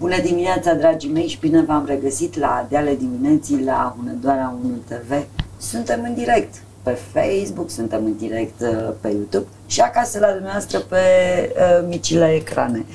Bună dimineața, dragii mei, și bine v-am regăsit la Deale Dimineții la Hunedoara 1 TV. Suntem în direct pe Facebook, suntem în direct pe YouTube și acasă la dumneavoastră pe micile ecrane.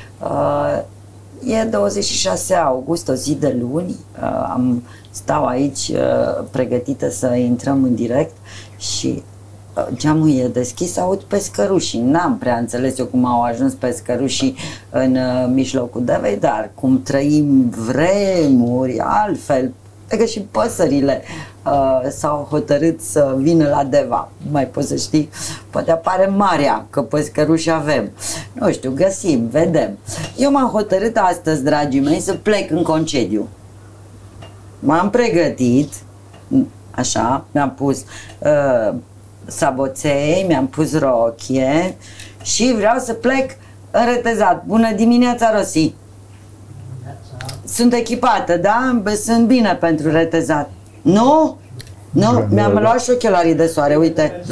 E 26 august, o zi de luni, stau aici pregătită să intrăm în direct și geamul e deschis, aud pescărușii. N-am prea înțeles eu cum au ajuns pescărușii în mijlocul Devei, dar cum trăim vremuri altfel, că și păsările s-au hotărât să vină la Deva. Mai poți să știi, poate apare marea, că pescăruși avem. Nu știu, găsim, vedem. Eu m-am hotărât astăzi, dragii mei, să plec în concediu. M-am pregătit, așa, mi-am pus saboței, mi-am pus rochie și vreau să plec în retezat. Bună dimineața, Rosi! Sunt echipată, da? Sunt bine pentru retezat. Nu? Nu? Mi-am luat și ochelarii de soare, uite.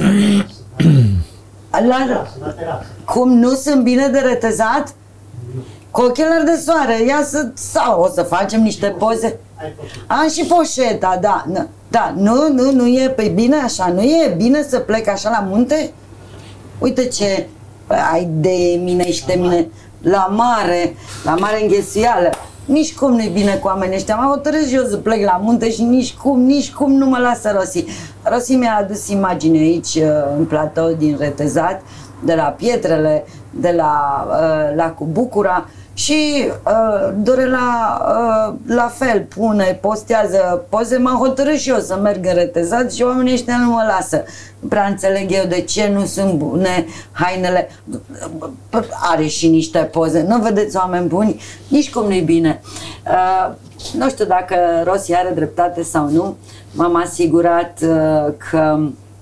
Cum nu sunt bine de retezat? Cu ochelari de soare, ia sau o să facem niște poze. Am și poșeta, da. Da, nu e bine așa, nu e bine să plec așa la munte? Uite ce, ai de mine și de mine, la mare înghesuială. Nici cum nu-i bine cu oamenii ăștia. M-am hotărât și eu să plec la munte și nici cum nu mă lasă Rosi. Rosi mi-a adus imagine aici în platou din retezat, de la pietrele, de la Bucura. Și Dorela la fel postează poze. M-am hotărât și eu să merg în retezat și oamenii ăștia nu mă lasă. Nu prea înțeleg eu de ce nu sunt bune hainele. Are și niște poze. Nu vedeți, oameni buni? Nici cum nu-i bine. Nu știu dacă Rosi are dreptate sau nu. M-am asigurat că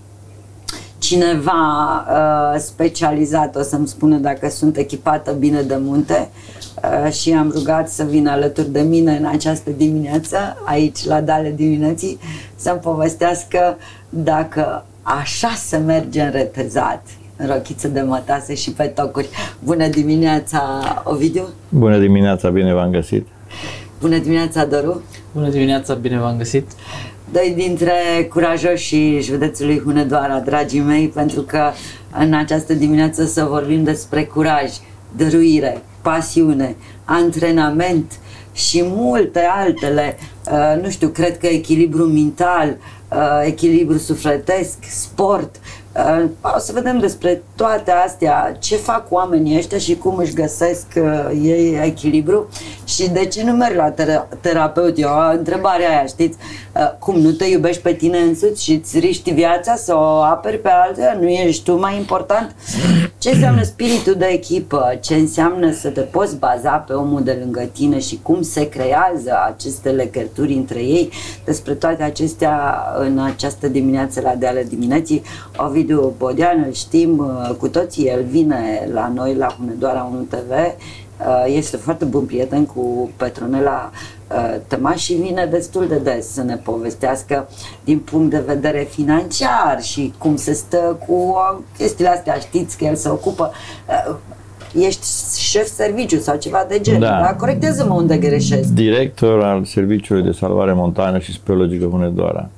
cineva specializat o să-mi spună dacă sunt echipată bine de munte și am rugat să vină alături de mine în această dimineață, aici la Deale Dimineții, să-mi povestească dacă așa se merge în retezat, în rochiță de mătase și pe tocuri. Bună dimineața, Ovidiu! Bună dimineața, bine v-am găsit! Bună dimineața, Doru! Bună dimineața, bine v-am găsit! Doi dintre curajoșii județului Hunedoara, dragii mei, pentru că în această dimineață să vorbim despre curaj, dăruire, pasiune, antrenament și multe altele, nu știu, cred că echilibru mental, echilibru sufletesc, sport. O să vedem despre toate astea, ce fac oamenii ăștia și cum își găsesc ei echilibru și de ce nu merg la terapeut. Eu, întrebarea aia, știți, cum nu te iubești pe tine însuți și îți riști viața să o aperi pe alții? Nu ești tu mai important? Ce înseamnă spiritul de echipă? Ce înseamnă să te poți baza pe omul de lângă tine și cum se creează aceste legături între ei? Despre toate acestea în această dimineață la Deale Dimineții. Ovidiu Bodean, îl știm cu toții, el vine la noi la Hunedoara 1 TV, este foarte bun prieten cu Petronela Tămaș și vine destul de des să ne povestească din punct de vedere financiar și cum se stă cu chestiile astea. Știți că el se ocupă, ești șef serviciu sau ceva de genul, da. Dar corectează-mă unde greșesc. Director al Serviciului de Salvare Montană și Speleologică Hunedoara.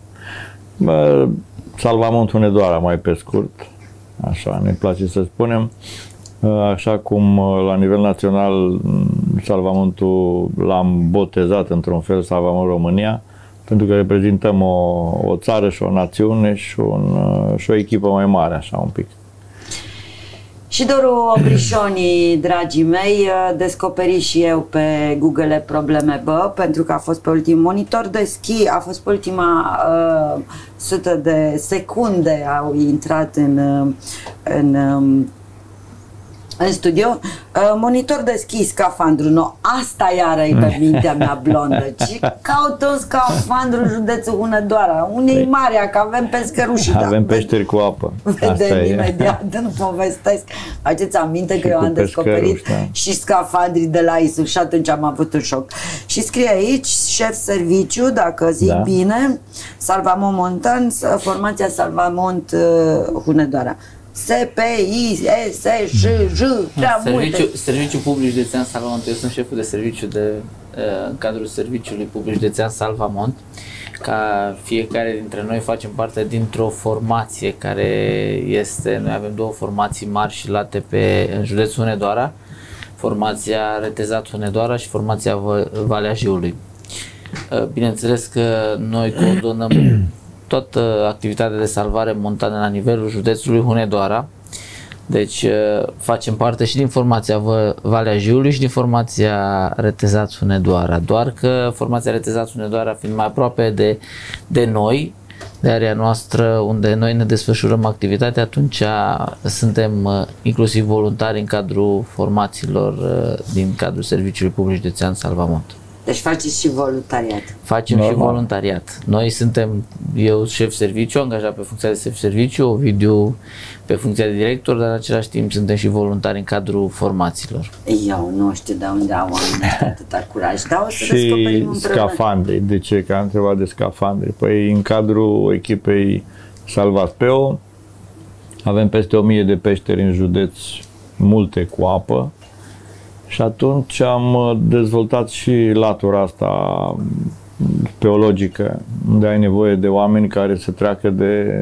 Salvamont Hunedoara, mai pe scurt, așa ne place să spunem, așa cum la nivel național Salvamontul l-am botezat într-un fel Salvamont România, pentru că reprezentăm o țară și o națiune și o echipă mai mare, așa un pic. Și Doru Obrișoni, dragii mei, descoperi și eu pe Google probleme, pentru că a fost pe ultimul monitor de schi, a fost pe ultima sută de secunde au intrat în studio, monitor de schi, scafandru, no, asta iară e pe mintea mea blondă. Ce caută un scafandru în județul Hunedoara? Unei mari, că avem pescăruși. Avem peșteri cu apă. Vedem imediat, nu povestesc. Faceți aminte că eu am descoperit și scafandrii de la ISU și atunci am avut un șoc. Și scrie aici, șef serviciu, dacă zic bine, Salvamont Montan, formația Salvamont Hunedoara. SPI, S, J, J, prea multe. Serviciul Public Județean Salvamont. Eu sunt șeful de serviciu în cadrul Serviciului Public Județean Salvamont. Ca fiecare dintre noi facem parte dintr-o formație care este, noi avem două formații mari și late în județul Hunedoara, formația Retezat Hunedoara și formația Valea Jiului. Bineînțeles că noi coordonăm toată activitatea de salvare montană la nivelul județului Hunedoara. Deci facem parte și din formația Valea Jiului și din formația Retezat Hunedoara. Doar că formația Retezat Hunedoara fiind mai aproape de noi, de area noastră unde noi ne desfășurăm activitatea, atunci suntem inclusiv voluntari în cadrul formațiilor din cadrul Serviciului Public Județean Salvamont. Deci faceți și voluntariat. Facem normal. Și voluntariat. Noi suntem, eu șef serviciu, angajat pe funcția de șef serviciu, Ovidiu pe funcția de director, dar în același timp suntem și voluntari în cadrul formațiilor. Eu nu știu de unde au oamenii atâta curaj, dar o să descoperim împreună. Scafandre. De ce? Că am întrebat de scafandre. Păi în cadrul echipei Salvaspeo avem peste 1000 de peșteri în județ, multe cu apă. Și atunci am dezvoltat și latura asta speologică, unde ai nevoie de oameni care să treacă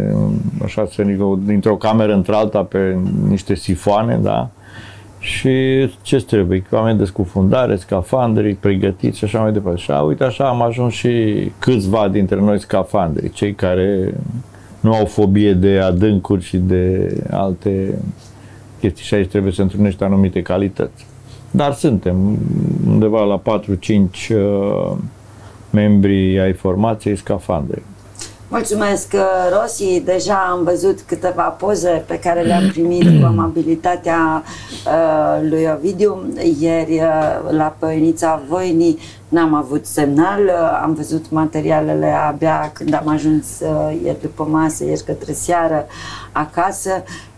dintr-o cameră într-alta pe niște sifoane, da? Și ce trebuie? Oameni de scufundare, scafandri, pregătiți și așa mai departe. Și uite așa am ajuns și câțiva dintre noi scafandri, cei care nu au fobie de adâncuri și de alte chestii și aici trebuie să întrunești anumite calități. Dar suntem undeva la 4-5 membri ai formației scafandre. Mulțumesc, Rosi. Deja am văzut câteva poze pe care le-am primit cu amabilitatea lui Ovidiu. Ieri la Poienița Voinii n-am avut semnal, am văzut materialele abia când am ajuns ieri după masă, ieri către seară acasă.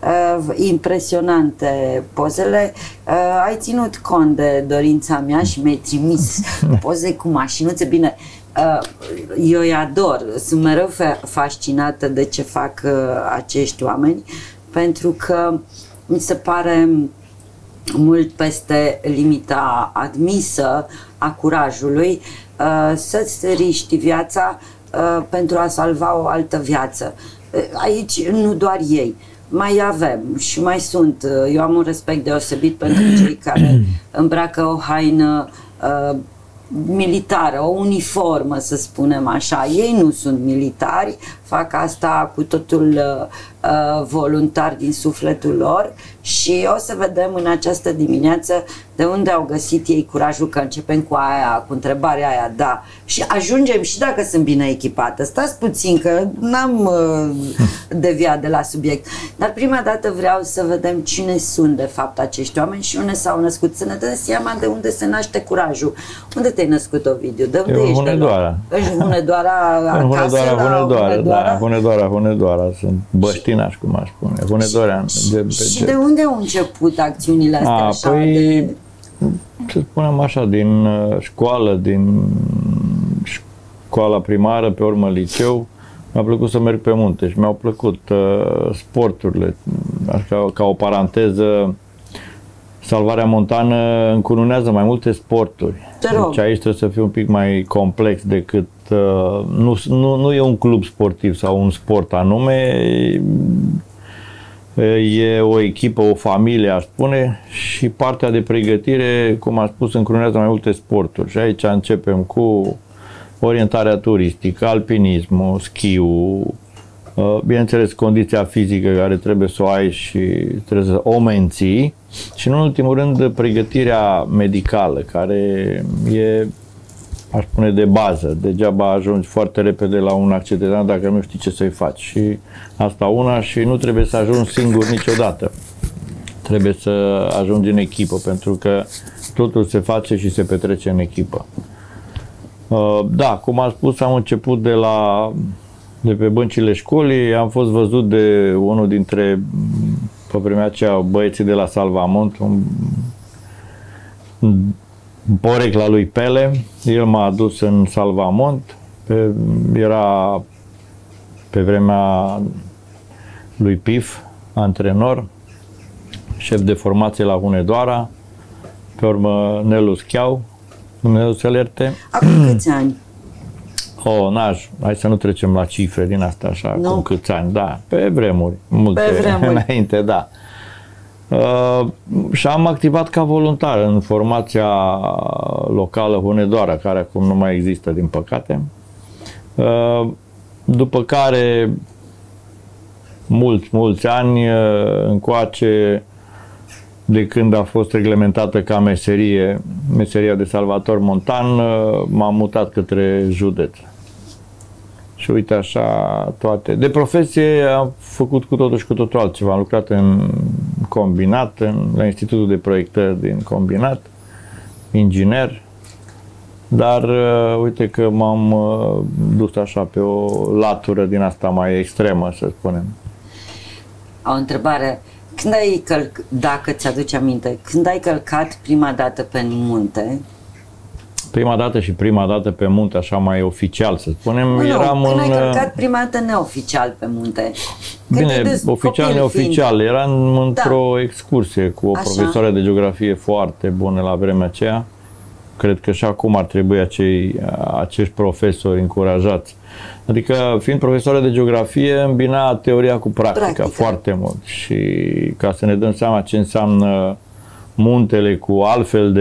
Impresionante pozele. Ai ținut cont de dorința mea și mi-ai trimis poze cu mașinuțe. Bine, eu îi ador, sunt mereu fascinată de ce fac acești oameni, pentru că mi se pare mult peste limita admisă a curajului să-ți riști viața pentru a salva o altă viață. Aici nu doar ei, mai avem și mai sunt. Eu am un respect deosebit pentru cei care îmbracă o haină militară, o uniformă, să spunem așa. Ei nu sunt militari, fac asta cu totul voluntar din sufletul lor și o să vedem în această dimineață de unde au găsit ei curajul, că începem cu aia, cu întrebarea aia, da, și ajungem și dacă sunt bine echipată. Stați puțin că n-am deviat de la subiect, dar prima dată vreau să vedem cine sunt de fapt acești oameni și unde s-au născut, să ne dăm seama de unde se naște curajul. Unde te-ai născut, Ovidiu? De unde ești? Hunedoara. În Hunedoara, acasă la Hunedoara. Sunt băștinaș, cum aș spune. Hunedorean. Și de unde au început acțiunile astea așa? Păi, să spunem așa, din școală, din școala primară, pe urmă liceu, mi-a plăcut să merg pe munte și mi-au plăcut sporturile. Ca o paranteză, salvarea montană încununează mai multe sporturi. Deci aici trebuie să fie un pic mai complex decât nu e un club sportiv sau un sport anume, e o echipă, o familie, aș spune, și partea de pregătire, cum am spus, încrunează mai multe sporturi. Și aici începem cu orientarea turistică, alpinismul, schiul, bineînțeles condiția fizică care trebuie să o ai și trebuie să o menții, și în ultimul rând pregătirea medicală, care e, aș spune, de bază. Degeaba ajungi foarte repede la un accident dacă nu știi ce să-i faci. Și asta una, și nu trebuie să ajungi singur niciodată. Trebuie să ajungi în echipă, pentru că totul se face și se petrece în echipă. Da, cum am spus, am început de pe băncile școlii, am fost văzut de unul dintre, pe vremea aceea, băieții de la Salvamont, porecla lui Pele. El m-a adus în Salvamont, era pe vremea lui Pif, antrenor, șef de formație la Hunedoara, pe urmă Nelu Schiau, Dumnezeu să-l ierte. Acum câți ani? Hai să nu trecem la cifre din asta așa, Nu. cum câți ani, da, pe vremuri, multe Pe vremuri. înainte, da. Și am activat ca voluntar în formația locală Hunedoara, care acum nu mai există, din păcate. După care, mulți ani încoace, de când a fost reglementată ca meseria de salvator montan, m-am mutat către județ. Și uite așa toate. De profesie am făcut cu totul și cu totul altceva. Am lucrat în combinat, la Institutul de Proiectări din combinat, inginer, dar uite că m-am dus așa pe o latură din asta mai extremă, să spunem. O întrebare. Dacă ți-aduci aminte, când ai călcat prima dată pe munte? Prima dată pe munte, așa mai oficial, să spunem, eram când în... ai călcat prima dată neoficial pe munte? Bine, oficial, neoficial. Eram într-o excursie cu o Așa. profesoară de geografie foarte bună la vremea aceea. Cred că și acum ar trebui acești profesori încurajați. Adică, fiind profesoară de geografie, îmbina teoria cu practica foarte mult. Și ca să ne dăm seama ce înseamnă muntele cu altfel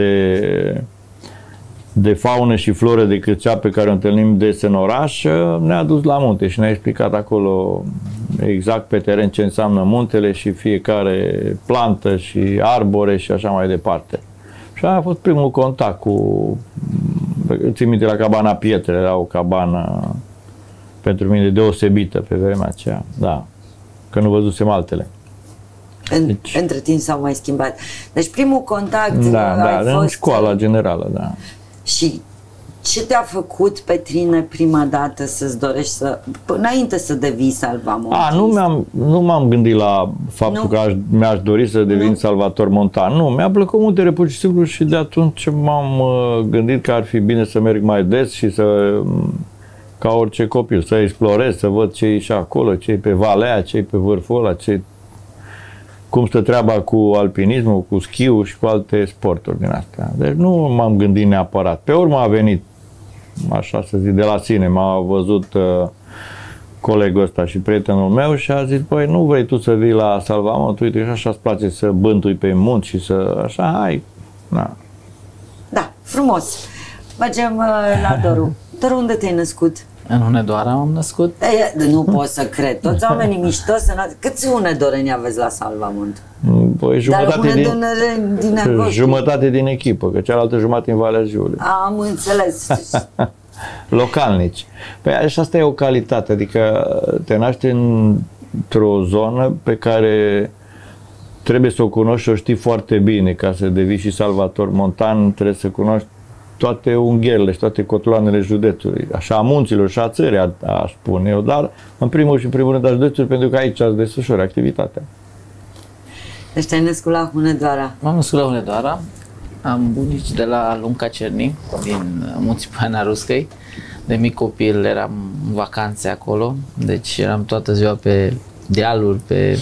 de faună și floră decât cea pe care o întâlnim des în oraș, ne-a dus la munte și ne-a explicat acolo exact pe teren ce înseamnă muntele și fiecare plantă și arbore și așa mai departe. Și a fost primul contact cu, țin minte, la cabana Pietre, era o cabană pentru mine deosebită pe vremea aceea, da, că nu văzusem altele. Între timp s-au mai schimbat. Deci primul contact ai fost... în școala generală, da. Și ce te-a făcut pe tine prima dată să-ți dorești înainte să devii salvamontist? Nu m-am gândit la faptul că mi-aș dori să devin salvator montan. Nu, mi-a plăcut muntele pur și simplu și de atunci m-am gândit că ar fi bine să merg mai des și ca orice copil, să explorez, să văd ce e și acolo, ce e pe valea, ce e pe vârful ăla, cum stă treaba cu alpinismul, cu schiul și cu alte sporturi din astea. Deci nu m-am gândit neapărat. Pe urmă a venit, așa să zic, de la sine, m-a văzut colegul ăsta și prietenul meu și a zis, păi nu vrei tu să vii la salvamont, uite, și așa îți place să bântui pe munți și să, așa, hai. Na. Da, frumos. Mergem la Doru. Doru, unde te-ai născut? În Hunedoara m-am născut. Nu pot să cred. Toți oamenii mișto să nasc. Câți hunedoreni aveți la Salvamont? Păi jumătate din echipă, că cealaltă jumătate în Valea Jiului. Am înțeles. Localnici. Păi așa asta e o calitate, adică te naști într-o zonă pe care trebuie să o cunoști și o știi foarte bine. Ca să devii și salvator montan, trebuie să cunoști toate ungherele și toate cotloanele județului, așa a munților și a țării, aș spune eu, dar în primul și în primul rând a județului, pentru că aici îți desfășori activitatea. Deci te-ai născut la Hunedoara? M-am născut la Hunedoara, am bunici de la Lunca Cerni, din Munții Poiana Ruscăi. De mic copil eram în vacanțe acolo, deci eram toată ziua pe dealuri, pe...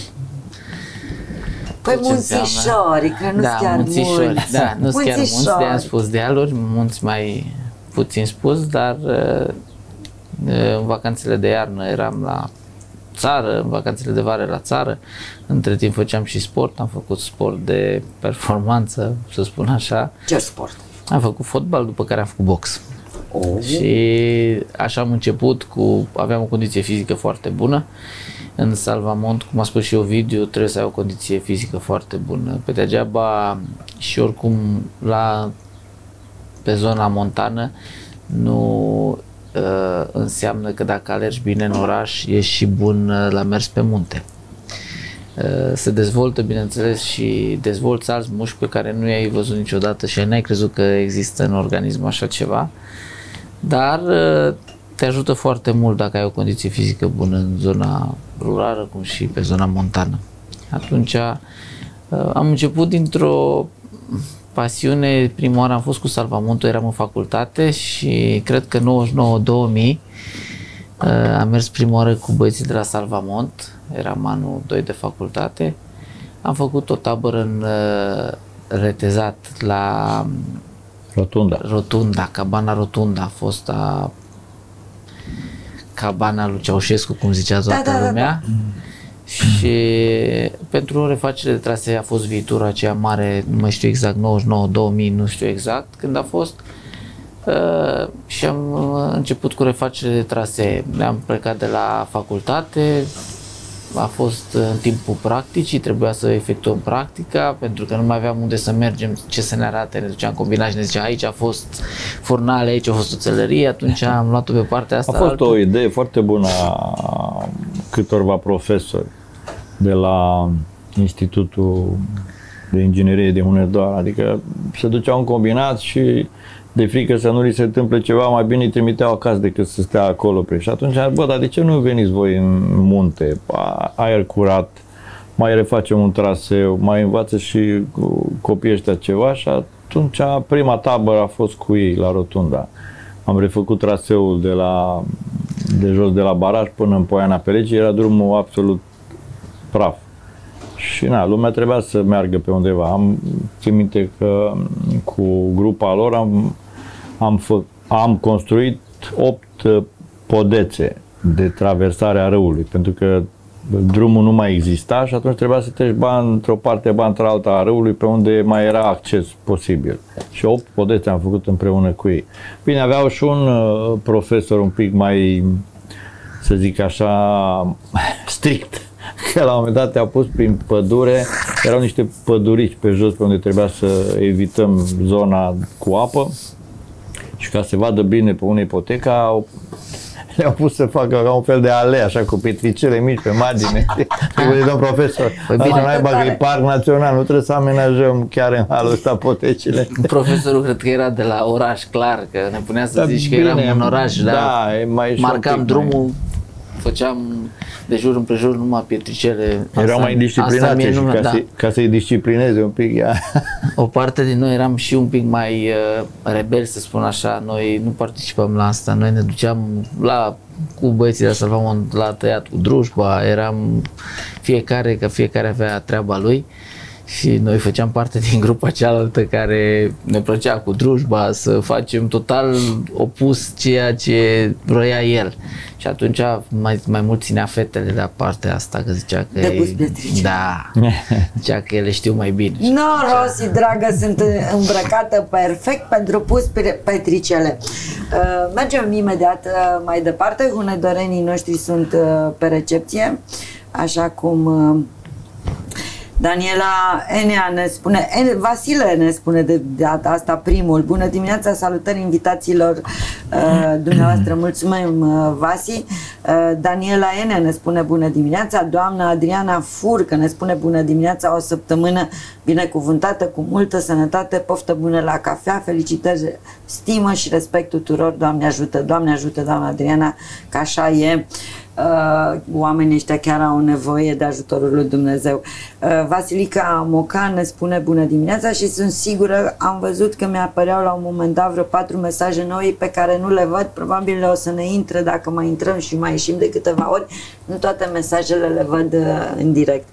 Păi munțișori, că nu-s chiar munți. Da, nu-s chiar munți, de-aia am spus dealuri, munți mai puțin spus, dar în vacanțele de iarnă eram la țară, în vacanțele de vară la țară. Între timp făceam și sport, am făcut sport de performanță, să spun așa. Ce sport? Am făcut fotbal, după care am făcut box. Și așa am început aveam o condiție fizică foarte bună. În Salvamont, cum a spus și Ovidiu, trebuie să ai o condiție fizică foarte bună. Pe degeaba și oricum pe zona montană nu înseamnă că dacă alergi bine în oraș, ești și bun la mers pe munte. Se dezvoltă, bineînțeles, și dezvolți alți mușchi pe care nu i-ai văzut niciodată și n-ai crezut că există în organism așa ceva, dar te ajută foarte mult dacă ai o condiție fizică bună în zona rurală, cum și pe zona montană. Atunci am început dintr-o pasiune. Prima oară am fost cu salvamontul, eram în facultate și cred că 99-2000 Am mers prima oară cu băieții de la Salvamont, eram anul 2 de facultate. Am făcut o tabără în Retezat la Rotunda, Cabana Rotunda, a fost cabana lui Ceaușescu, cum zicea toată lumea. Și pentru o refacere de trasee a fost viitorul aceea mare, nu mai știu exact, 99-2000, nu știu exact când a fost. Și am început cu refacere de trasee. Am plecat de la facultate, a fost în timpul practicii, trebuia să efectuăm practica, pentru că nu mai aveam unde să mergem, ce să ne arate, ne duceam combinat și ne zicea aici a fost furnale, aici a fost oțelărie, atunci am luat-o pe partea asta. A fost o idee foarte bună a câtorva profesori de la Institutul de Inginerie de Hunedoara, adică se duceau în combinat și de frică să nu li se întâmple ceva, mai bine îi trimiteau acasă decât să stea acolo. Și atunci, bă, dar de ce nu veniți voi în munte, aer curat, mai refacem un traseu, mai învață și copiii ăștia ceva și atunci prima tabără a fost cu ei la Rotunda. Am refăcut traseul de jos de la baraj până în Poiana Perecii, era drumul absolut praf. Și lumea trebuia să meargă pe undeva. Țin minte că cu grupa lor am construit 8 podețe de traversare a râului, pentru că drumul nu mai exista și atunci trebuia să treci bani într-o parte, bani într-alta a râului, pe unde mai era acces posibil. Și 8 podețe am făcut împreună cu ei. Bine, aveau și un profesor un pic mai, să zic așa, strict, că la un moment dat te-a pus prin pădure, erau niște pădurici pe jos pe unde trebuia să evităm zona cu apă și ca să vadă bine pe unei ipoteca le-au pus să facă ca un fel de alea, așa, cu petricele mici pe margine. Zice, domn profesor, asta e parc național, nu trebuie să amenajăm chiar în halul ăsta potecile. Profesorul cred că era de la oraș, clar, că ne punea să zici că eram în oraș, dar marcam drumul, făceam de jur împrejur numai pietricele. Erau mai disciplinați și ca să-i disciplineze un pic. O parte din noi eram și un pic mai rebeli, să spun așa. Noi nu participăm la asta. Noi ne duceam cu băieții de la Salvamont la tăiat cu drujba. Eram fiecare avea treaba lui. Și noi făceam parte din grupa cealaltă care ne plăcea cu drujba să facem total opus ceea ce vroia el. Și atunci mai mult ținea fetele de partea asta, că zicea că zicea că ele știu mai bine. Rosi, dragă, sunt îmbrăcată perfect pentru pus petricele. Mergem imediat mai departe. Hunedorenii noștri sunt pe recepție, așa cum Daniela Enea ne spune, Vasile ne spune de data asta primul. Bună dimineața, salutări invitațiilor dumneavoastră, mulțumim Vasi. Daniela Enea ne spune bună dimineața, doamna Adriana Furcă ne spune bună dimineața, o săptămână binecuvântată cu multă sănătate, poftă bună la cafea, felicitări, stimă și respect tuturor, Doamne ajută, doamna Adriana, că așa e. Oamenii ăștia chiar au nevoie de ajutorul lui Dumnezeu. Vasilica Mocan ne spune bună dimineața și sunt sigură, am văzut că mi-apăreau la un moment dat vreo 4 mesaje noi pe care nu le văd, probabil o să ne intre dacă mai intrăm și mai ieșim de câteva ori, nu toate mesajele le văd în direct.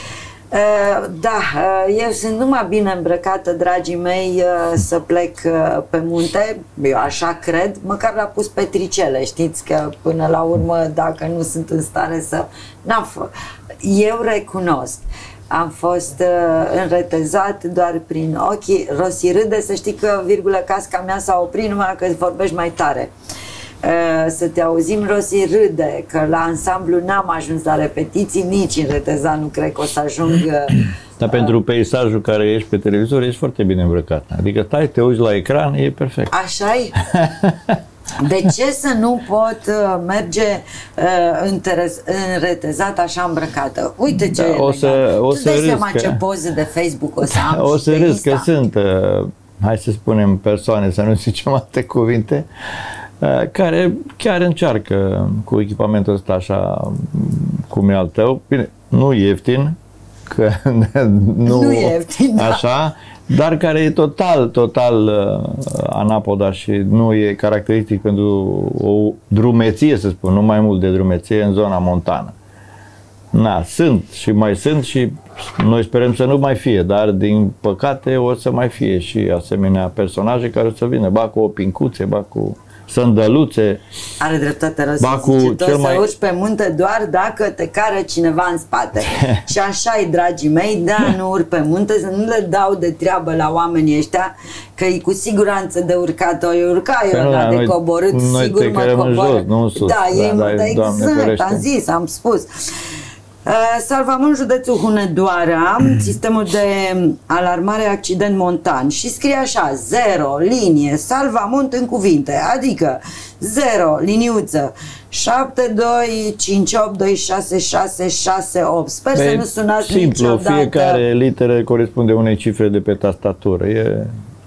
Eu sunt numai bine îmbrăcată, dragii mei, să plec pe munte, eu așa cred, măcar l-a pus petricele, știți că până la urmă, dacă nu sunt în stare să... Eu recunosc, am fost înretezat doar prin ochii. Rosi râde, să știi că casca mea s-a oprit numai că vorbești mai tare. Să te auzim, Rosi râde, că la ansamblu n-am ajuns la repetiții, nici în Retezat nu cred că o să ajung. Dar pentru peisajul care ești pe televizor, ești foarte bine îmbrăcat. Adică te uiți la ecran, e perfect. Așa-i? De ce să nu pot merge în Retezat așa îmbrăcată? Uite ce o să dai seama ce poze de Facebook o să am. O să râzi că sunt, hai să spunem, persoane, să nu zicem alte cuvinte, care chiar încearcă cu echipamentul ăsta așa cum e al tău. Bine, nu ieftin, că nu e ieftin, așa, dar care e total anapoda și nu e caracteristic pentru o drumeție, să spun, nu mai mult de drumeție în zona montană. Sunt și mai sunt și noi sperăm să nu mai fie, dar din păcate o să mai fie și asemenea personaje care o să vină, ba cu opincuțe, ba cu sândăluțe. Are dreptate, Rosi, zice, tu să urci pe munte doar dacă te cară cineva în spate. Și așa-i, dragii mei, nu urc pe munte, să nu le dau de treabă la oamenii ăștia, că e cu siguranță de urcat, o urca eu, de coborât, sigur mă coboră. Jos, nu sus. Exact, am zis, am spus. Salvamont, județul Hunedoara, sistemul de alarmare accident montan, și scrie așa: 0, linie, Salvamont în cuvinte, adică 0, liniuță, 7258266668. Sper să nu sunați niciodată. Fiecare literă corespunde unei cifre de pe tastatură. E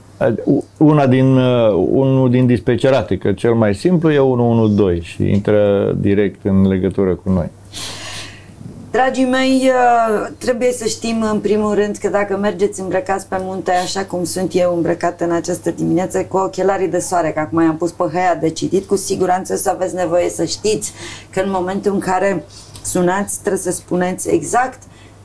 unul din dispecerate, că cel mai simplu e 112 și intră direct în legătură cu noi. Dragii mei, trebuie să știm în primul rând că dacă mergeți îmbrăcați pe munte, așa cum sunt eu îmbrăcată în această dimineață, cu ochelarii de soare, că acum i-am pus pe hăia de citit, cu siguranță să aveți nevoie să știți că în momentul în care sunați trebuie să spuneți exact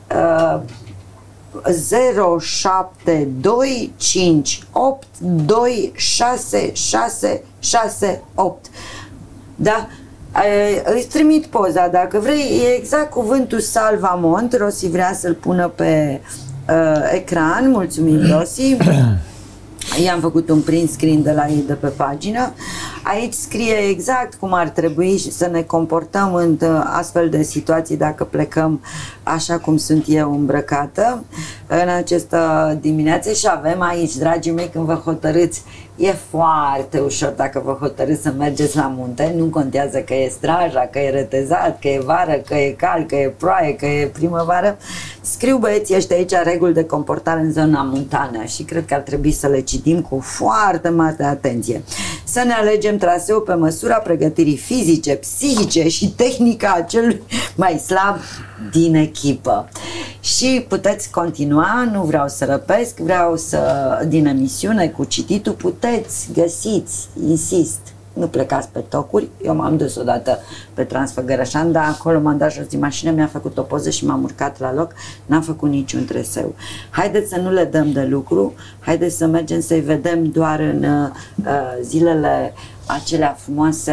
0725826668. Da? Îți trimit poza dacă vrei, e exact cuvântul Salvamont. Rosi vrea să-l pună pe ecran. Mulțumim, Rosi. I-am făcut un print screen de la ei de pe pagină. Aici scrie exact cum ar trebui să ne comportăm în astfel de situații dacă plecăm așa cum sunt eu îmbrăcată în această dimineață. Și avem aici, dragii mei, când vă hotărâți, e foarte ușor dacă vă hotărâți să mergeți la munte, nu contează că e straja, că e retezat, că e vară, că e cald, că e ploaie, că e primăvară. Scriu băieții ăștia aici reguli de comportare în zona montană și cred că ar trebui să le citim cu foarte mare atenție. Să ne alegem traseul pe măsura pregătirii fizice, psihice și tehnică a celui mai slab din echipă. Și puteți continua, nu vreau să răpesc, din emisiune cu cititul, puteți, găsiți, insist, nu plecați pe tocuri. Eu m-am dus odată pe Transfăgărășan, dar acolo m-am dat jos din mașină, mi-a făcut o poză și m-am urcat la loc, n-am făcut niciun treseu. Haideți să nu le dăm de lucru, haideți să mergem să-i vedem doar în zilele acelea frumoase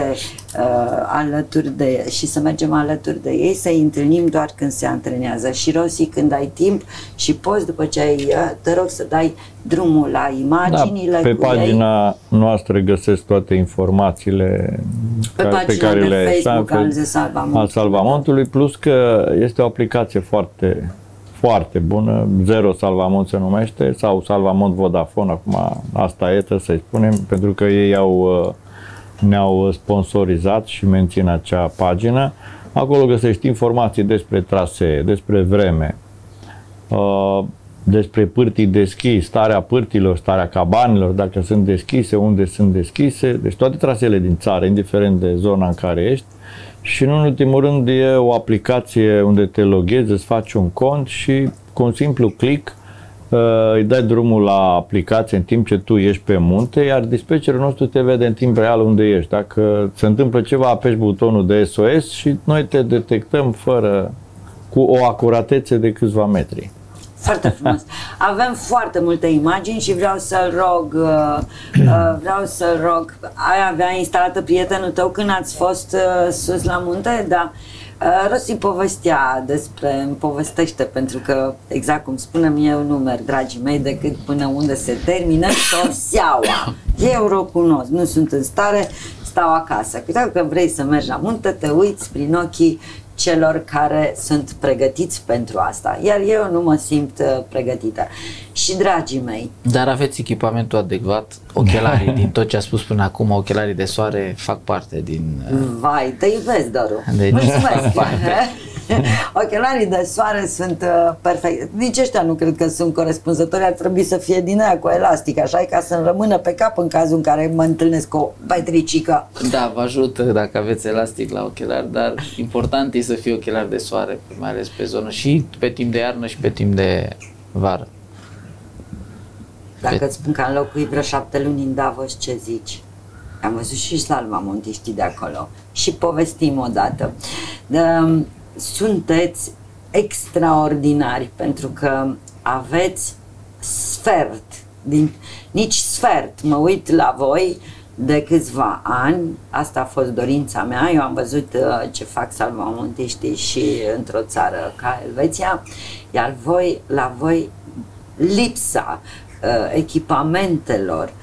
și să mergem alături de ei, să-i întâlnim doar când se antrenează. Și Rosi, când ai timp și poți, după ce te rog să dai drumul la imaginile. Pe pagina noastră găsesc toate informațiile pe care le al Salvamontului, plus că este o aplicație foarte, foarte bună, Zero Salvamont se numește, sau Salvamont Vodafone, acum asta e, trebuie să-i spunem, pentru că ei ne-au sponsorizat și mențin acea pagină. Acolo găsești informații despre trasee, despre vreme, despre pârtii deschise, starea pârtilor, starea cabanelor, dacă sunt deschise, unde sunt deschise, deci toate traseele din țară, indiferent de zona în care ești. Și în ultimul rând e o aplicație unde te loghezi, îți faci un cont și cu un simplu click îi dai drumul la aplicație în timp ce tu ești pe munte, iar dispatcherul nostru te vede în timp real unde ești. Dacă se întâmplă ceva, apeși butonul de SOS și noi te detectăm cu o acuratețe de câțiva metri. Foarte frumos. Avem foarte multe imagini și vreau să-l rog, ai avea instalată prietenul tău când ați fost sus la munte? Da. Rosi îmi povestește, pentru că, exact cum spunem, eu nu merg, dragii mei, decât până unde se termină șoseaua. Eu o cunosc, nu sunt în stare, stau acasă. Dacă vrei să mergi la munte, te uiți prin ochii celor care sunt pregătiți pentru asta, iar eu nu mă simt pregătită. Și, dragii mei... Dar aveți echipamentul adecvat, ochelarii, din tot ce a spus până acum, ochelarii de soare fac parte din... Vai, te iubesc, Doru! Deci, mulțumesc! Ochelarii de soare sunt perfecti. Nici ăștia nu cred că sunt corespunzători, ar trebui să fie din aia cu elastic, așa, ca să-mi rămână pe cap în cazul în care mă întâlnesc cu o petricică. Da, vă ajută dacă aveți elastic la ochelari, dar important e să fie ochelari de soare, mai ales pe zonă, și pe timp de iarnă și pe timp de vară. Dacă îți spun că am locuit vreo 7 luni în Davos, ce zici? Am văzut și salvamontiștii de acolo și povestim odată. Sunteți extraordinari pentru că aveți sfert, nici sfert, mă uit la voi de câțiva ani, asta a fost dorința mea, eu am văzut ce fac salvamontiștii și într-o țară ca Elveția, iar la voi lipsa echipamentelor,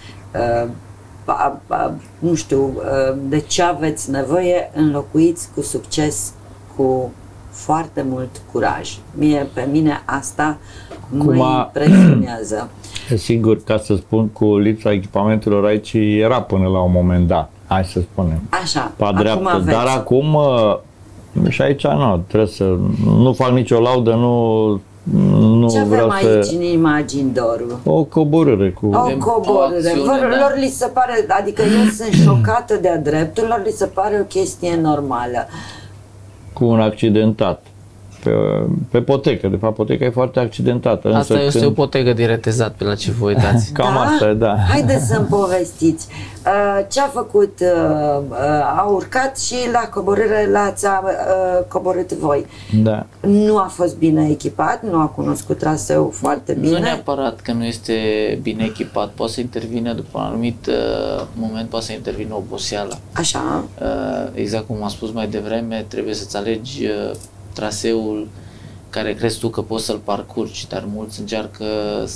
nu știu de ce aveți nevoie, înlocuiți cu succes cu foarte mult curaj. Pe mine asta mă impresionează. Sigur, ca să spun, cu lipsa echipamentelor aici era până la un moment dat, hai să spunem. Așa, pe dreaptă, acum dar acum și aici trebuie să nu fac nicio laudă, nu ce vreau avem aici în imagini, Doru? O coborâre cu... O coborâre. Lor li se pare, adică eu sunt șocată de-a dreptul, lor li se pare o chestie normală. Cu un accidentat. Pe potecă, de fapt poteca e foarte accidentată. Asta este o potecă diretezat pe la ce vă uitați. Cam asta e, da. Haideți să-mi povestiți. Ce a făcut? A urcat și la coborâre l-ați coborât voi. Da. Nu a fost bine echipat, nu a cunoscut traseul foarte bine. Nu neapărat că nu este bine echipat, poate să intervine după un anumit moment, poate să intervină oboseala. Așa. Exact cum am spus mai devreme, trebuie să-ți alegi traseul care crezi tu că poți să-l parcurgi, dar mulți încearcă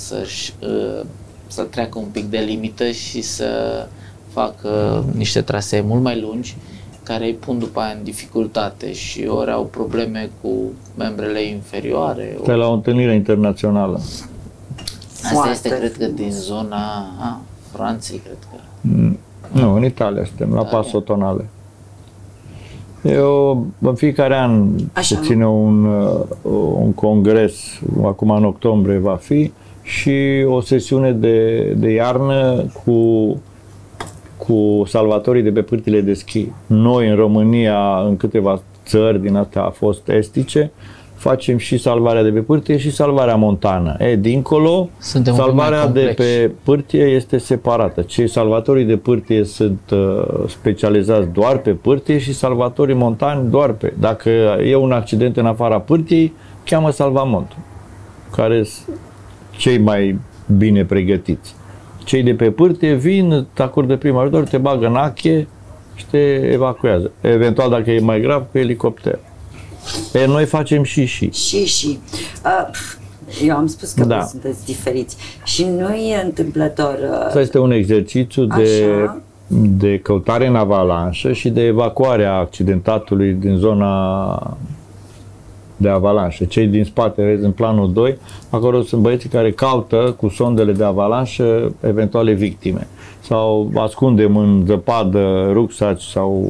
să treacă un pic de limită și să facă niște trasee mult mai lungi care îi pun după aia în dificultate și ori au probleme cu membrele inferioare. Stai la o întâlnire internațională. Asta este, cred că, din zona Franței, cred că. Nu, în Italia suntem, la Passotonale. Eu, în fiecare an se ține un congres, acum în octombrie va fi, și o sesiune de iarnă cu salvatorii de pe pârtile de schi. Noi, în România, în câteva țări din astea a fost estice, facem și salvarea de pe pârtie și salvarea montană. Dincolo, salvarea de pe pârtie este separată. Cei salvatorii de pârtie sunt specializați doar pe pârtie și salvatorii montani doar pe... Dacă e un accident în afara pârtiei, cheamă salvamontul, care sunt cei mai bine pregătiți. Cei de pe pârtie vin, te acordă prima ajutor, te bagă în ache și te evacuează. Eventual, dacă e mai grav, pe elicopter. Noi facem și. Eu am spus că voi sunteți diferiți și nu e întâmplător. Asta este un exercițiu de căutare în avalanșă și de evacuare a accidentatului din zona de avalanșă. Cei din spate, vezi, în planul 2, acolo sunt băieții care caută cu sondele de avalanșă eventuale victime. Sau ascundem în zăpadă rucsaci sau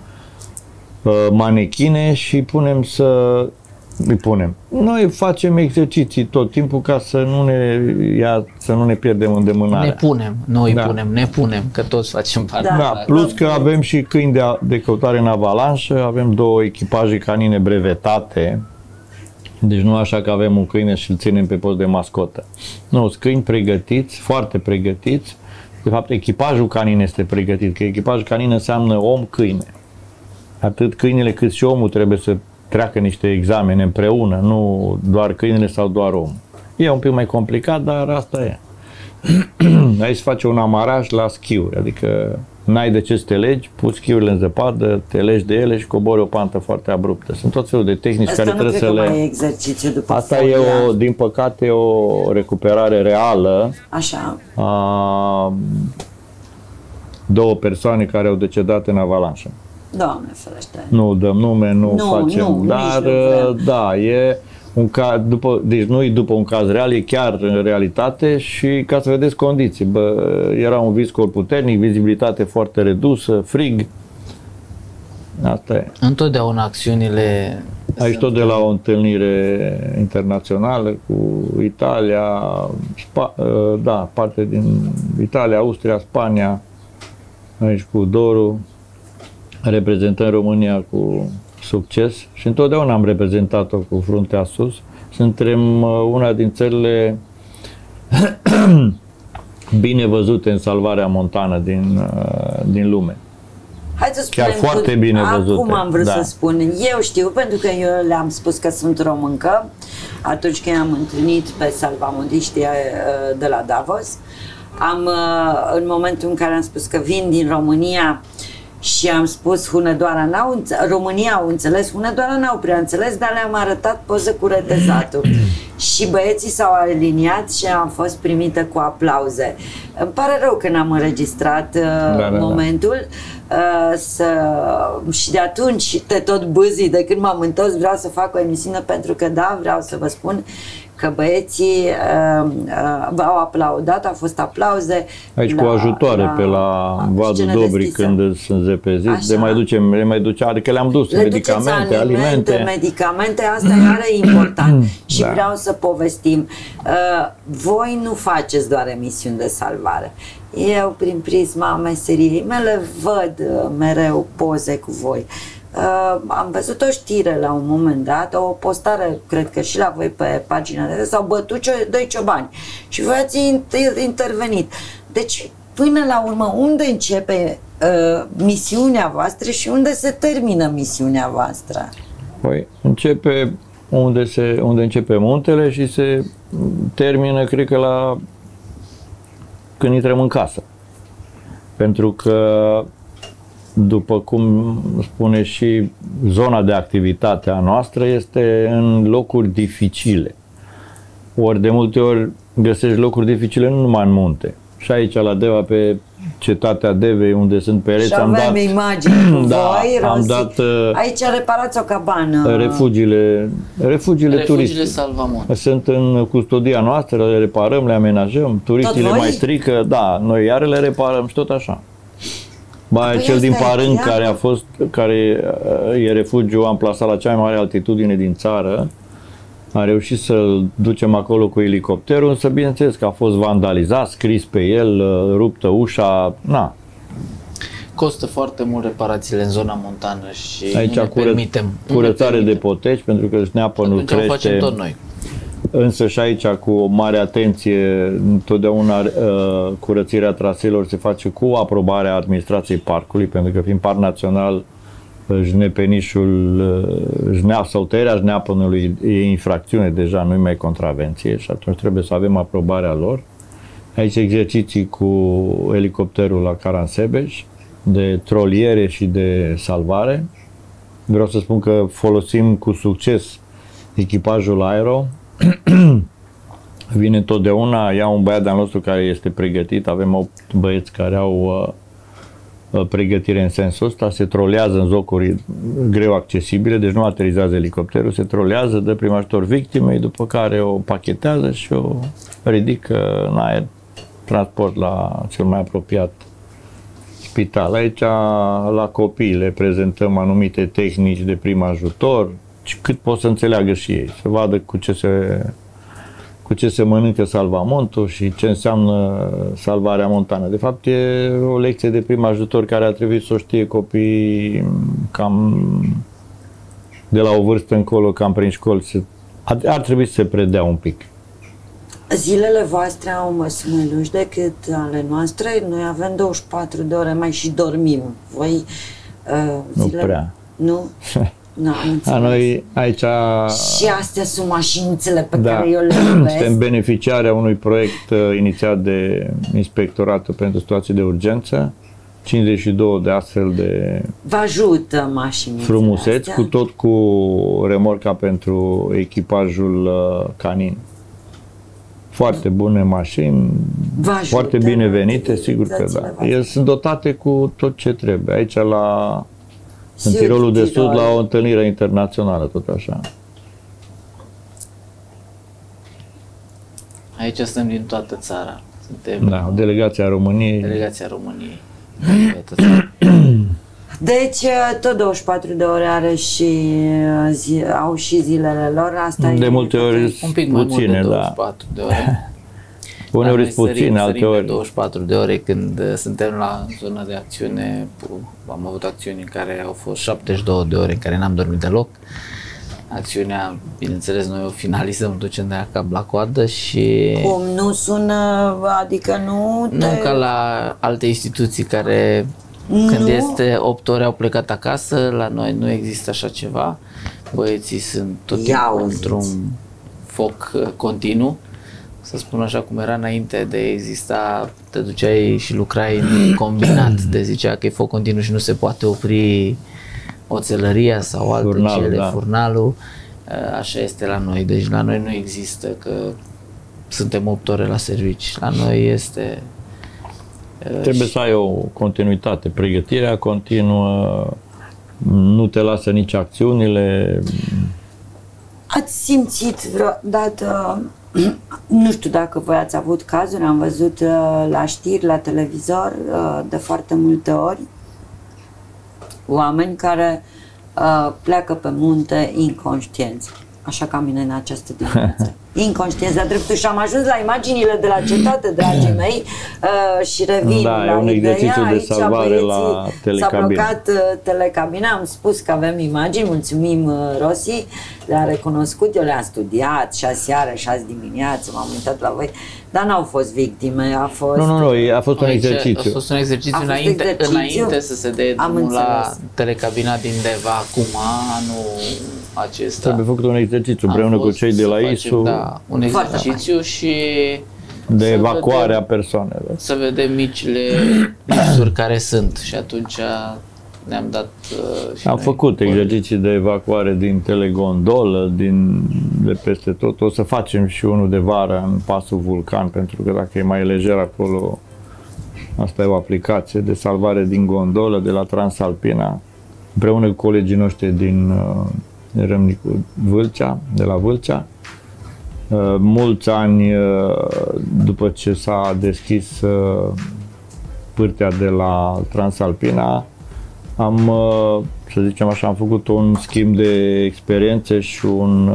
manechine și îi punem. Noi facem exerciții tot timpul ca să nu ne pierdem îndemânarea. Ne punem, că toți facem parte. Plus că avem și câini de căutare în avalanșă, avem 2 echipaje canine brevetate, deci nu așa că avem un câine și îl ținem pe post de mascotă. Nu, sunt câini pregătiți, foarte pregătiți. De fapt, echipajul canin este pregătit, că echipajul canin înseamnă om-câine. Atât câinele cât și omul trebuie să treacă niște examene împreună, nu doar câinele sau doar omul. E un pic mai complicat, dar asta e. Aici se face un amaraj la schiuri, adică n-ai de ce să te legi, pui schiurile în zăpadă, te legi de ele și cobori o pantă foarte abruptă. Sunt tot felul de tehnici asta care trebuie să le... Mai e exercițiu după asta folia. Din păcate, o recuperare reală. Așa. A 2 persoane care au decedat în avalanșă. Doamne ferește. Nu dăm nume, nu facem, dar da, e un caz, deci nu e după un caz real, e chiar în realitate și ca să vedeți condiții. Era un viscol puternic, vizibilitate foarte redusă, frig. Asta e. Întotdeauna acțiunile... Aici tot de la o întâlnire internațională cu Italia, parte din Italia, Austria, Spania, aici cu Doru, reprezentăm România cu succes și întotdeauna am reprezentat-o cu fruntea sus. Suntem una din țările bine văzute în salvarea montană din lume. Hai să spunem, chiar foarte bine văzute. Acum am vrut să spun. Eu știu, pentru că eu le-am spus că sunt româncă atunci când am întâlnit pe salvamondiștii de la Davos. În momentul în care am spus că vin din România și am spus Hunedoara România au înțeles, Hunedoara n-au prea înțeles, dar le-am arătat poză cu retezatul. Și băieții s-au aliniat și am fost primită cu aplauze. Îmi pare rău că n-am înregistrat momentul. Și de atunci te tot bâzi, de când m-am întors vreau să fac o emisiune, pentru că da, vreau să vă spun că băieții v-au aplaudat, au fost aplauze. Aici cu ajutoare pe la Vadul Dobri când sunt zepeziți, le mai ducea, adică le-am dus medicamente, alimente. Medicamente, asta e important și vreau să povestim. Voi nu faceți doar emisiuni de salvare. Eu, prin prisma meseriei mele, văd mereu poze cu voi. Am văzut o știre la un moment dat, o postare, cred că și la voi pe pagina de s-au bătut doi ciobani și voi ați intervenit. Deci, până la urmă, unde începe misiunea voastră și unde se termină misiunea voastră? Păi, începe unde începe muntele și se termină, cred că când intrăm în casă. Pentru că, după cum spune și zona de activitate a noastră, este în locuri dificile. Ori de multe ori găsești locuri dificile nu numai în munte. Și aici la Deva, pe cetatea Devei, unde sunt pereți, și avem imagini cu voi, am dat aici reparați o cabană. Refugiile turistice. Salvamont. Sunt în custodia noastră, le reparăm, le amenajăm, turistii le mai strică, da, noi iar le reparăm și tot așa. Cel din Parân, care e refugiu amplasat la cea mai mare altitudine din țară, a reușit să-l ducem acolo cu elicopterul, însă bineînțeles că a fost vandalizat, scris pe el, ruptă ușa, na. Costă foarte mult reparațiile în zona montană și aici curățare de poteci, pentru că șneapănul crește. O facem tot noi. Însă și aici, cu o mare atenție, întotdeauna curățirea traseelor se face cu aprobarea administrației parcului, pentru că fiind parc național, sau tăierea jneapănului e infracțiune deja, nu-i mai contravenție și atunci trebuie să avem aprobarea lor. Aici exerciții cu elicopterul la Caransebeș, de troliere și de salvare. Vreau să spun că folosim cu succes echipajul aero. Vine totdeauna, ia un băiat de-al nostru care este pregătit, avem 8 băieți care au pregătire în sensul ăsta, se trolează în zocuri greu accesibile, deci nu aterizează elicopterul, se trolează, dă prim ajutor victimei, după care o pachetează și o ridică în aer, transport la cel mai apropiat spital. Aici, la copii, le prezentăm anumite tehnici de prim ajutor, cât pot să înțeleagă și ei, să vadă cu ce se mănâncă salvamontul și ce înseamnă salvarea montană. De fapt, e o lecție de prim ajutor care ar trebui să o știe copiii cam de la o vârstă încolo, cam prin școli. Ar trebui să se predea un pic. Zilele voastre au mai lungi decât ale noastre. Noi avem 24 de ore, mai și dormim. Voi nu prea. Nu? A noi aici... Și astea sunt mașinițele pe care eu le iubesc. Suntem beneficiarea unui proiect inițiat de Inspectoratul pentru Situații de Urgență, 52 de astfel de... Vă ajută mașinițele frumuseți, cu remorca pentru echipajul canin. Foarte bune mașini, foarte bine venite, sigur că da. Ele sunt dotate cu tot ce trebuie. Aici în Tirolul de Sud, la o întâlnire internațională, tot așa. Aici suntem din toată țara. Suntem delegația României. Delegația României. Deci, tot 24 de ore are și au și zilele lor. Asta de multe ori un pic mai puține, mult de 24 de ore. Uneori sunt puține, alteori 24 de ore când suntem la zona de acțiune. Am avut acțiuni în care au fost 72 de ore în care n-am dormit deloc. acțiunea, bineînțeles, noi o finalizăm, ducem de cap la coadă și... Cum nu sună, adică nu te... Nu ca la alte instituții care, când este 8 ore, au plecat acasă, la noi nu există așa ceva. Băieții sunt tot timpul într-un foc continuu. Să spun așa cum era înainte de exista, te duceai și lucrai în combinat, de zicea că e foc continuu și nu se poate opri oțelăria sau alte cele, furnalul. Așa este la noi, deci la noi nu există că suntem 8 ore la servici, la noi este... Trebuie să ai o continuitate, pregătirea continuă, nu te lasă nici acțiunile. Ați simțit vreodată, nu știu dacă voi ați avut cazuri, am văzut la știri, la televizor, de foarte multe ori, oameni care pleacă pe munte inconștienți, așa ca mine în această dimineață. Inconștienți, de dreptul, și am ajuns la imaginile de la cetate, dragii mei, și revin la un exercițiu de salvare la telecabine. S-a blocat telecabina, am spus că avem imagini, mulțumim Rosi, le-a recunoscut, eu le-am studiat 6 seară, 6 dimineață, m-am uitat la voi, dar n-au fost victime, a fost... Nu, a fost un exercițiu. A fost un exercițiu înainte să se dea drumul la telecabina din Deva, acum, anul acesta. Trebuie făcut un exercițiu împreună cu cei de la ISU. Da, un exercițiu și de evacuare a persoanelor. Să vedem micile lipsuri care sunt și atunci ne-am dat și am făcut exerciții de evacuare din telegondolă, de peste tot. O să facem și unul de vară în Pasul Vulcan, pentru că dacă e mai lejer acolo, asta e o aplicație de salvare din gondolă de la Transalpina, împreună cu colegii noștri din Râmnicu Vâlcea, de la Vâlcea. Mulți ani după ce s-a deschis pârtea de la Transalpina, am, să zicem așa, am făcut un schimb de experiențe și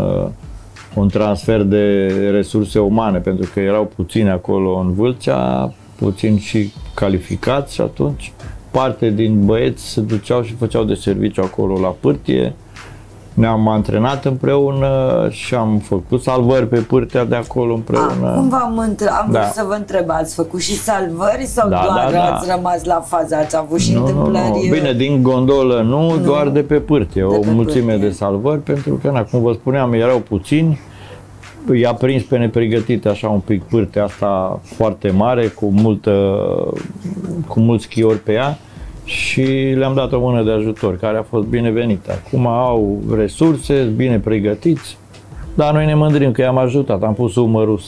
un transfer de resurse umane, pentru că erau puțini acolo în Vâlcea, puțini și calificați și atunci parte din băieți se duceau și făceau de serviciu acolo la pârtie. Ne-am antrenat împreună și am făcut salvări pe pârtea de acolo împreună. Cum am vrut să vă întreb, ați făcut și salvări sau doar ați rămas la fază? Ați avut și întâmplări? Bine, din gondolă nu, doar de pe pârtie, o mulțime de salvări, pentru că, cum vă spuneam, erau puțini, i-a prins pe nepregătite așa un pic pârtea asta foarte mare, cu mulți schiori pe ea, și le-am dat o mână de ajutor, care a fost binevenită. Acum au resurse, bine pregătiți, dar noi ne mândrim că i-am ajutat, am pus umărul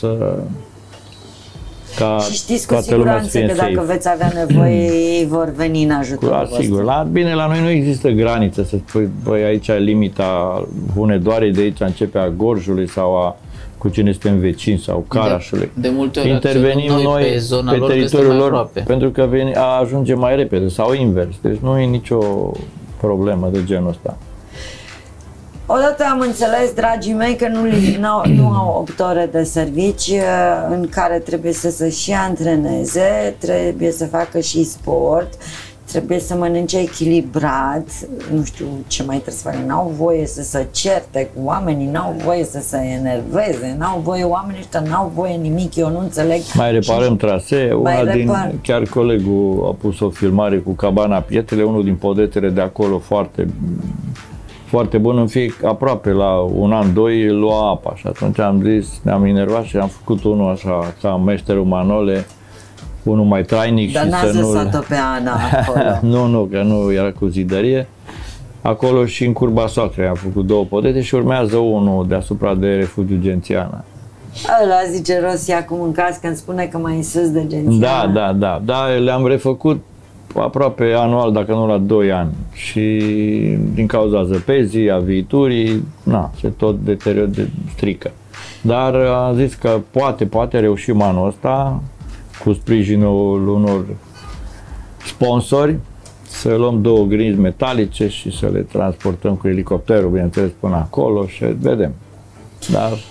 ca și știți cu siguranță că dacă veți avea nevoie, ei vor veni în ajutorul vostru. Sigur, bine, la noi nu există graniță, să spui, băi, aici e limita Hunedoarei, de aici începe a Gorjului sau cu cine suntem vecini sau Carașului. De multe ori intervenim noi pe zona lor, teritoriul lor, pentru că ajunge mai repede sau invers. Deci nu e nicio problemă de genul ăsta. Odată am înțeles, dragii mei, că nu au 8 ore de servici în care trebuie să se și antreneze, trebuie să facă și sport, trebuie să mănânce echilibrat, nu știu ce mai trebuie să facă, n-au voie să se certe cu oamenii, n-au voie să se enerveze, n-au voie oamenii ăștia, n-au voie nimic, eu nu înțeleg. Mai reparăm trasee, chiar colegul a pus o filmare cu Cabana Pietrele, unul din podetele de acolo foarte bun, aproape la un an, doi, lua apa și atunci am zis, ne-am enervat și am făcut unul așa, ca meșterul Manole, unul mai trainic. Dar n-ați lăsat-o pe Ana acolo. Nu, că nu era cu zidărie. Acolo și în Curba Soacrei am făcut 2 podete și urmează unul deasupra de Refugiu Gențiana. Ăla zice Rosi acum în caz când spune că mai în sus de Gențiana. Da, le-am refăcut aproape anual, dacă nu la 2 ani. Și din cauza zăpezii, a viiturii, se tot strică. Dar am zis că poate reușim anul ăsta, cu sprijinul unor sponsori, să luăm 2 grinzi metalice și să le transportăm cu elicopterul, bineînțeles, până acolo și vedem. Dar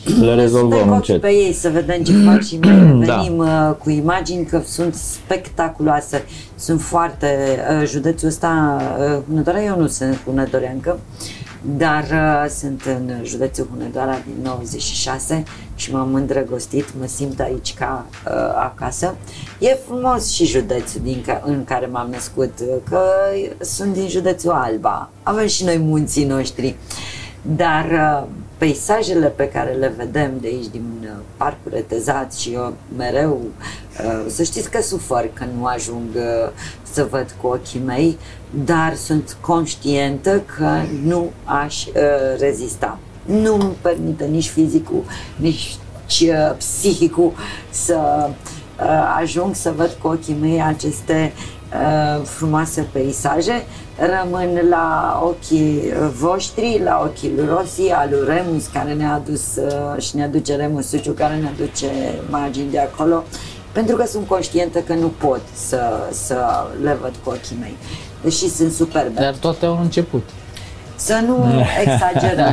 le rezolvăm încet. Pe ei să vedem ce fac și noi venim cu imagini că sunt spectaculoase. Sunt foarte... județul ăsta, Hunedoara, eu nu sunt hunedoreancă, dar sunt în județul Hunedoara din 96 și m-am îndrăgostit, mă simt aici ca acasă. E frumos și județul în care m-am născut, că sunt din județul Alba. Avem și noi munții noștri, dar peisajele pe care le vedem de aici din Parcul Retezat și eu mereu, să știți că sufăr că nu ajung să văd cu ochii mei, dar sunt conștientă că nu aș rezista. Nu îmi permite nici fizicul, nici psihicul să ajung să văd cu ochii mei aceste frumoase peisaje. Rămân la ochii voștri, la ochii lui Rossi, al lui Remus, care ne-a adus și ne aduce Remus Suciu, care ne aduce imagini de acolo, pentru că sunt conștientă că nu pot să le văd cu ochii mei, deși sunt superbe. Dar toate au un început. Să nu exagerăm.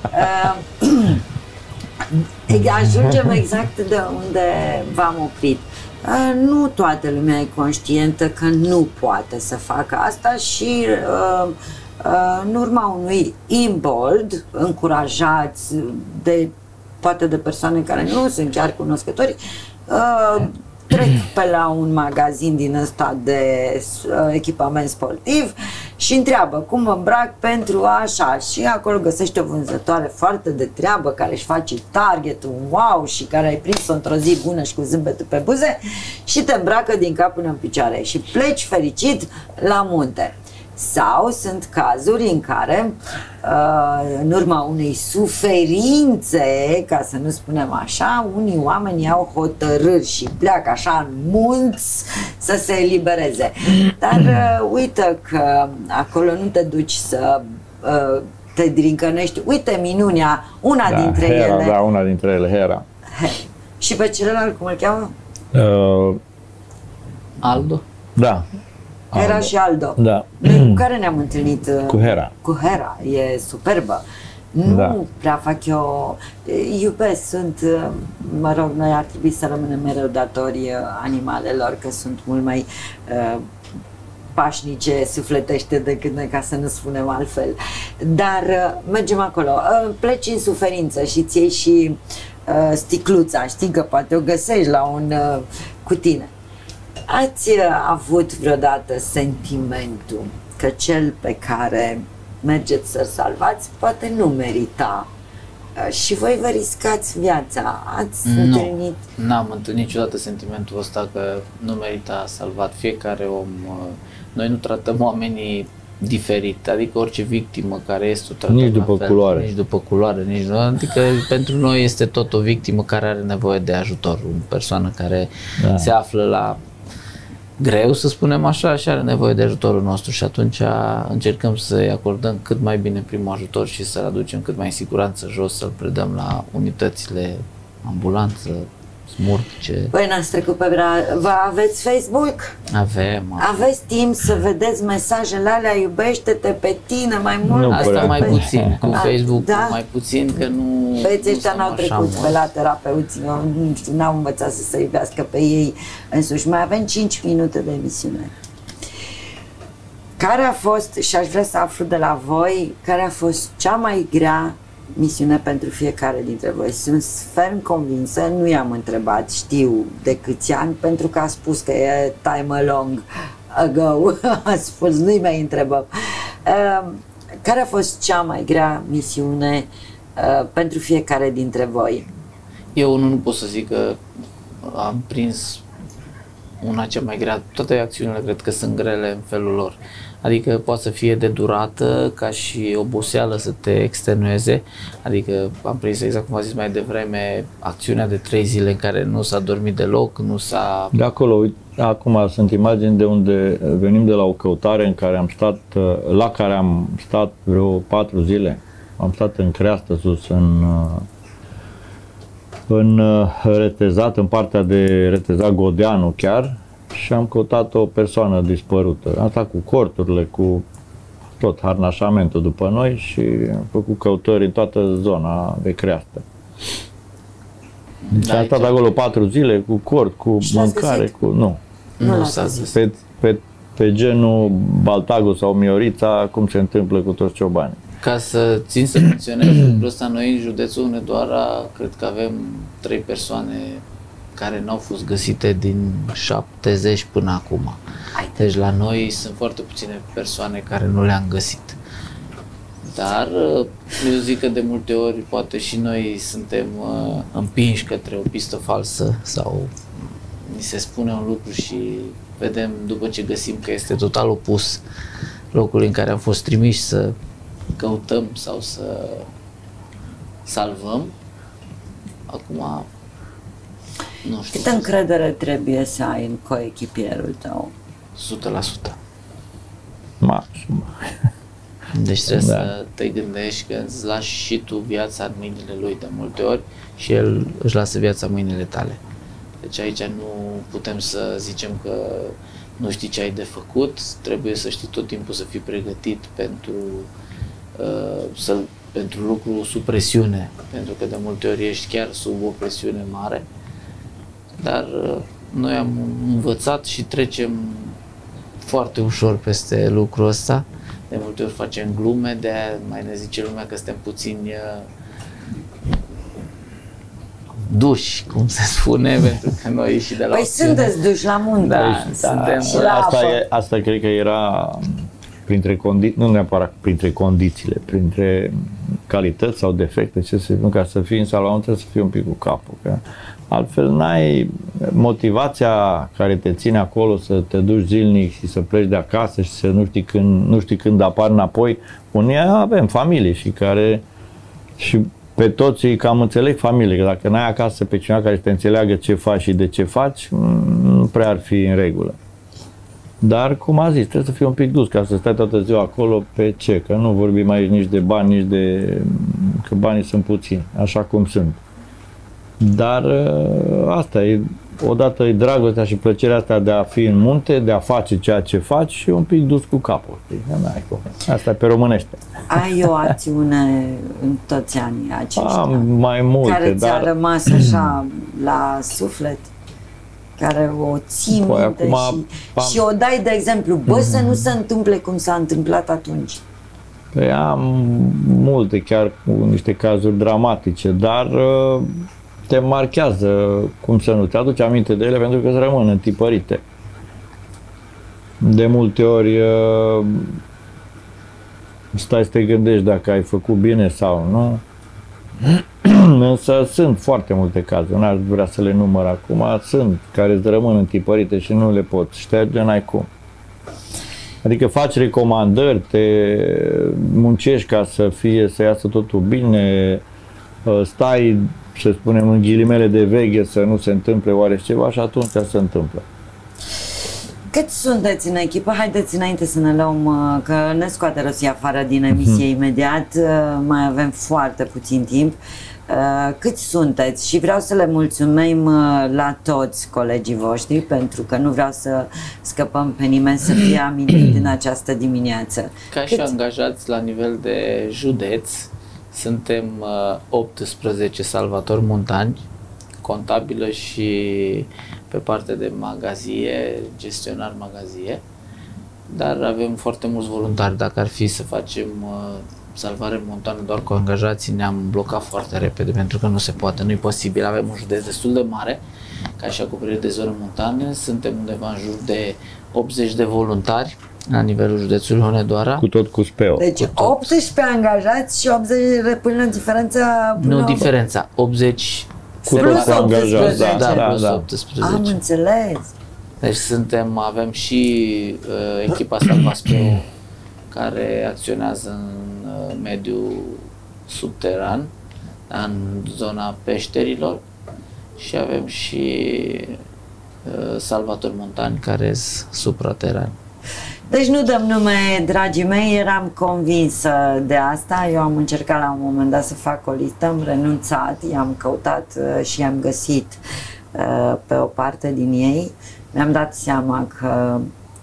Ajungem exact de unde v-am oprit. Nu toată lumea e conștientă că nu poate să facă asta și în urma unui imbold, încurajați poate de persoane care nu sunt chiar cunoscători, trec pe la un magazin din ăsta de echipament sportiv și întreabă cum mă îmbrac pentru așa, și acolo găsește o vânzătoare foarte de treabă care își face targetul wow și care ai prins-o într-o zi bună și cu zâmbetul pe buze și te îmbracă din cap până în picioare și pleci fericit la munte. Sau sunt cazuri în care, în urma unei suferințe, ca să nu spunem așa, unii oameni iau hotărâri și pleacă așa în munți să se elibereze. Dar uită că acolo nu te duci să te drincănești. Uite minunea, una dintre Hera, ele. Da, una dintre ele, Hera. Și pe celălalt, cum îl cheamă? Aldo? Da. Hera și Aldo. Da. Noi cu care ne-am întâlnit? Cu Hera. Cu Hera, e superbă. Nu prea fac eu, iubesc, mă rog, noi ar trebui să rămânem mereu datori animalelor, că sunt mult mai pașnice, sufletește decât noi, ca să nu spunem altfel. Dar mergem acolo, pleci în suferință și îți iei și sticluța, știi că poate o găsești la cu tine. Ați avut vreodată sentimentul că cel pe care mergeți să-l salvați poate nu merita și voi vă riscați viața? Ați întâlnit? N-am întâlnit niciodată sentimentul ăsta că nu merita salvat. Fiecare om, noi nu tratăm oamenii diferit, adică orice victimă care este o tratăm nici după fel, culoare. Nici după culoare, adică pentru noi este tot o victimă care are nevoie de ajutor, o persoană care se află la greu, să spunem așa, și are nevoie de ajutorul nostru și atunci încercăm să-i acordăm cât mai bine primul ajutor și să-l aducem cât mai în siguranță jos, să-l predăm la unitățile ambulanță, smurtice. Păi n-ați trecut pe vă aveți Facebook? Avem. Aveți timp să vedeți mesajele alea, iubește-te pe tine mai mult? Nu asta mai puțin, cu Facebook mai puțin, că nu... Băieții ăștia n-au trecut pe la terapeuți, nu știu, n-au învățat să se iubească pe ei însuși. Mai avem 5 minute de emisiune. Care a fost, și aș vrea să aflu de la voi, care a fost cea mai grea misiune pentru fiecare dintre voi? Sunt ferm convinsă, nu i-am întrebat, știu de câți ani, pentru că a spus că e time long ago, a spus, nu-i mai întrebăm. Care a fost cea mai grea misiune pentru fiecare dintre voi? Eu nu pot să zic că am prins una cea mai grea. Toate acțiunile cred că sunt grele în felul lor. Adică poate să fie de durată, ca și oboseală să te extenueze. Adică am prins, exact cum am zis mai devreme, acțiunea de 3 zile în care nu s-a dormit deloc, nu s-a... De acolo, uite, acum sunt imagini de unde venim de la o căutare în care am stat, la care am stat vreo 4 zile. Am stat în creastă sus, în Retezat, în partea de Retezat Godeanu chiar, și am căutat o persoană dispărută. Am stat cu corturile, cu tot harnașamentul după noi și am făcut căutări în toată zona de creastă. Deci am stat acolo 4 zile cu cort, cu mâncare, cu... Nu. Nu s-a găsit. Pe genul Baltago sau Miorița, cum se întâmplă cu toți ciobanii. Ca să țin să menționez lucrul ăsta, noi în județul Hunedoara cred că avem 3 persoane care n-au fost găsite din 70 până acum. Deci la noi sunt foarte puține persoane care nu le-am găsit. Dar eu zic că de multe ori poate și noi suntem împinși către o pistă falsă sau ni se spune un lucru și vedem după ce găsim că este total opus locului în care am fost trimiși să căutăm sau să salvăm. Acum, nu știu. Câtă încredere trebuie să ai în coechipierul tău? 100%. Maxim. Deci trebuie să te gândești că îți lași și tu viața în mâinile lui de multe ori și el își lasă viața în mâinile tale. Deci aici nu putem să zicem că nu știi ce ai de făcut, trebuie să știi tot timpul să fii pregătit pentru lucru sub presiune, pentru că de multe ori ești chiar sub o presiune mare, dar noi am învățat și trecem foarte ușor peste lucrul ăsta. De multe ori facem glume, de-aia mai ne zice lumea că suntem puțini duși, cum se spune, pentru că noi și de la sunteți duși la munte. Da, suntem și la apă. Asta cred că era printre condiții, nu neapărat printre condițiile, printre calități sau defecte, ce să spun, ca să fii în salvamonte trebuie să fii un pic cu capul. Că altfel n-ai motivația care te ține acolo să te duci zilnic și să pleci de acasă și să nu știi când apar înapoi. Unii avem familie și care și pe toți cam înțeleg familie, că dacă n-ai acasă pe cineva care te înțeleagă ce faci și de ce faci, nu prea ar fi în regulă. Dar, cum a zis, trebuie să fii un pic dus ca să stai toată ziua acolo pe ce? Că nu vorbim aici nici de bani, nici de... că banii sunt puțini, așa cum sunt. Dar asta e, odată e dragostea și plăcerea asta de a fi în munte, de a face ceea ce faci și un pic dus cu capul. Asta e pe românește. Ai o acțiune în toți anii aceștia? Mai multe, care ți-a rămas așa la suflet? Care o ții minte și o dai de exemplu, să nu se întâmple cum s-a întâmplat atunci? Păi am multe, chiar cu niște cazuri dramatice, dar te marchează, cum să nu, te aduci aminte de ele pentru că îți rămân întipărite. De multe ori stai să te gândești dacă ai făcut bine sau nu. Însă sunt foarte multe cazuri, n-aș vrea să le număr acum, sunt care îți rămân întipărite și nu le pot șterge, n-ai cum. Adică faci recomandări, te muncești ca să iasă totul bine, stai, să spunem, în ghilimele de veche să nu se întâmple oare ceva și atunci se întâmplă. Cât sunteți în echipă? Haideți înainte să ne luăm, că ne scoate Rosia afară din emisie imediat, mai avem foarte puțin timp. Cât sunteți? Și vreau să le mulțumim la toți colegii voștri, pentru că nu vreau să scăpăm pe nimeni să fie amintit în această dimineață. Ca și angajați la nivel de județ, suntem 18 salvatori montani, contabilă și pe partea de magazie, gestionar magazie, dar avem foarte mulți voluntari. Dacă ar fi să facem salvare montană doar cu angajații, ne-am blocat foarte repede, pentru că nu se poate, nu e posibil. Avem un județ destul de mare, ca și acoperire de zone montane, suntem undeva în jur de 80 de voluntari la nivelul județului Hunedoara. Cu tot cu SPEO. Deci 18 angajați și 80 până în diferența... Nu diferența, 80 cu tot cu angajați, plus 18. Am înțeles. Deci avem și echipa Salva SPEO care acționează în mediul subteran, în zona peșterilor, și avem și salvatori montani care sunt supraterani. Deci nu dăm nume, dragii mei, eram convinsă de asta. Eu am încercat la un moment dat să fac o listă, am renunțat, i-am căutat și i-am găsit pe o parte din ei. Mi-am dat seama că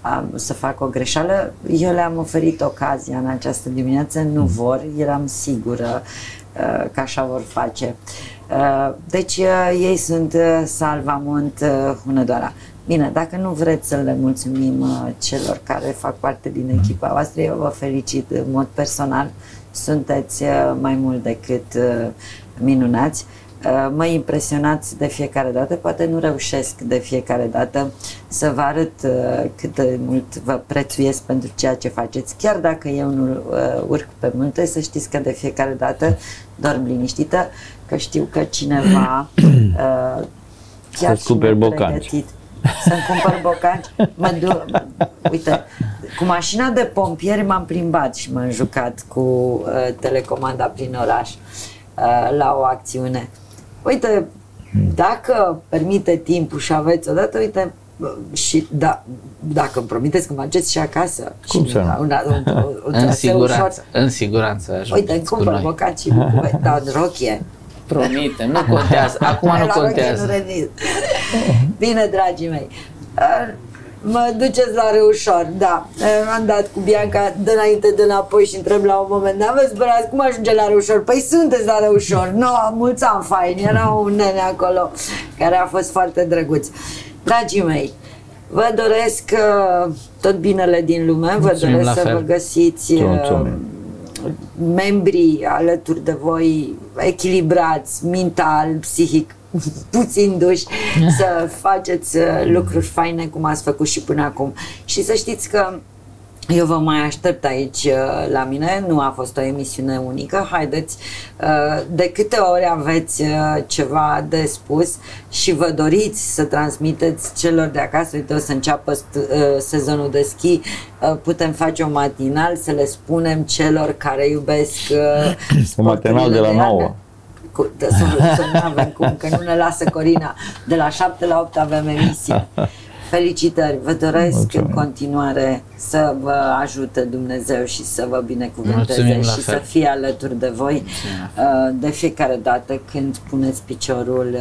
să fac o greșeală. Eu le-am oferit ocazia în această dimineață, nu vor, eram sigură că așa vor face. Deci ei sunt Salvamont, Hunedoara. Bine, dacă nu vreți să le mulțumim celor care fac parte din echipa voastră, eu vă felicit în mod personal, sunteți mai mult decât minunați. Mă impresionați de fiecare dată, poate nu reușesc de fiecare dată să vă arăt cât de mult vă prețuiesc pentru ceea ce faceți. Chiar dacă eu nu urc pe munte, să știți că de fiecare dată dorm liniștită, că știu că cineva chiar să-ți cumperi bocanci. Să-mi cumpăr bocanci. Uite, cu mașina de pompieri m-am plimbat și m-am jucat cu telecomanda prin oraș la o acțiune. Uite, dacă permite timpul și aveți odată, uite, și dacă îmi promiteți că mergeți și acasă, cum și în siguranță ajung. Uite, îmi cumpăr bocanci și dau în rochie. Promite, nu contează, acum nu contează. Bine, dragii mei, mă duceți la Reușor, da, am dat cu Bianca de înainte, de înapoi și întreb la un moment dat, vă sperați, cum ajunge la Reușor? Păi sunteți la Reușor, mulți ani faini, era un nene acolo care a fost foarte drăguț. Dragii mei, vă doresc tot binele din lume, vă doresc să vă găsiți membrii alături de voi echilibrați, mental, psihic, puțin duși, să faceți lucruri faine cum ați făcut și până acum. Și să știți că eu vă mai aștept aici la mine, nu a fost o emisiune unică, haideți, de câte ori aveți ceva de spus și vă doriți să transmiteți celor de acasă, uite, o să înceapă sezonul de schi, putem face un matinal să le spunem celor care iubesc un matinal de la 9. Să nu avem cum, că nu ne lasă Corina, de la 7 la 8 avem emisie. Felicitări, vă doresc în continuare să vă ajute Dumnezeu și să vă binecuvânteze și să fie alături de voi de fiecare dată când puneți piciorul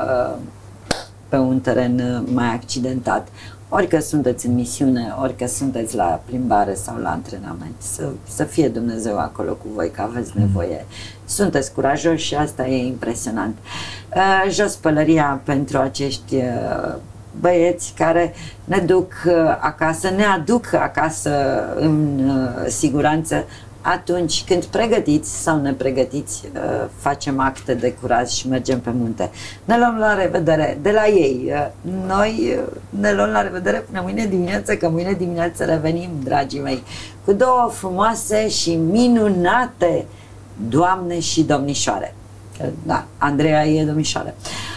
pe un teren mai accidentat. Orică sunteți în misiune, orică sunteți la plimbare sau la antrenament, să fie Dumnezeu acolo cu voi, că aveți nevoie. Sunteți curajoși și asta e impresionant. Jos pălăria pentru acești băieți care ne duc acasă, ne aduc acasă în siguranță atunci când pregătiți sau nepregătiți facem acte de curaj și mergem pe munte. Ne luăm la revedere de la ei. Noi ne luăm la revedere până mâine dimineață, că mâine dimineață revenim, dragii mei, cu două frumoase și minunate doamne și domnișoare. Da, Andreea e domnișoară.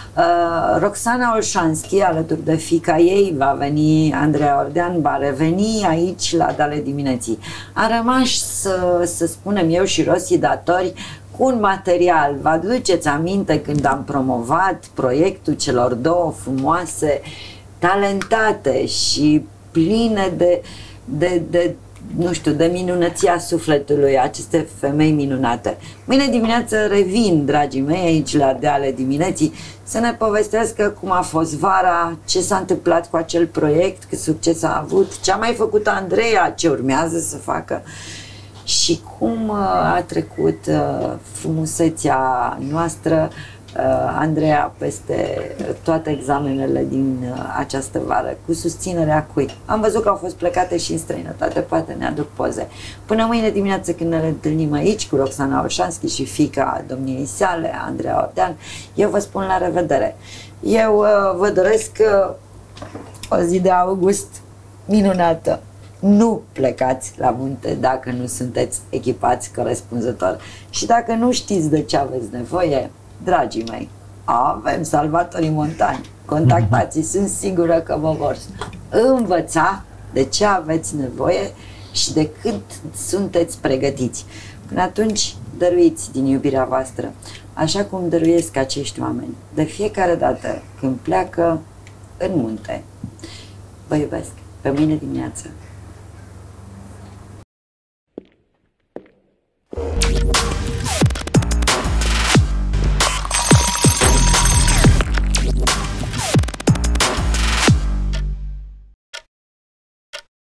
Roxana Olșanski, alături de fiica ei, va veni, Andreea Ordean va reveni aici la Dale dimineții. A rămas, să spunem eu și Rosi datori, cu un material. Vă aduceți aminte când am promovat proiectul celor două frumoase, talentate și pline de nu știu, de minunăția sufletului, aceste femei minunate. Mâine dimineață revin, dragii mei, aici la Dale dimineții, să ne povestească cum a fost vara, ce s-a întâmplat cu acel proiect, cât succes a avut, ce a mai făcut Andreea, ce urmează să facă și cum a trecut frumusețea noastră, Andreea, peste toate examenele din această vară, cu susținerea cui. Am văzut că au fost plecate și în străinătate, poate ne aduc poze. Până mâine dimineață când ne întâlnim aici cu Roxana Olșanski și fiica domniei sale, Andreea Ordean, eu vă spun la revedere. Eu vă doresc o zi de august minunată. Nu plecați la munte dacă nu sunteți echipați corespunzător. Și dacă nu știți de ce aveți nevoie, dragii mei, avem salvatorii montani. Contactați-i, sunt sigură că vă vor învăța de ce aveți nevoie și de cât sunteți pregătiți. Până atunci, dăruiți din iubirea voastră, așa cum dăruiesc acești oameni. De fiecare dată când pleacă în munte, vă iubesc. Pe mâine dimineață.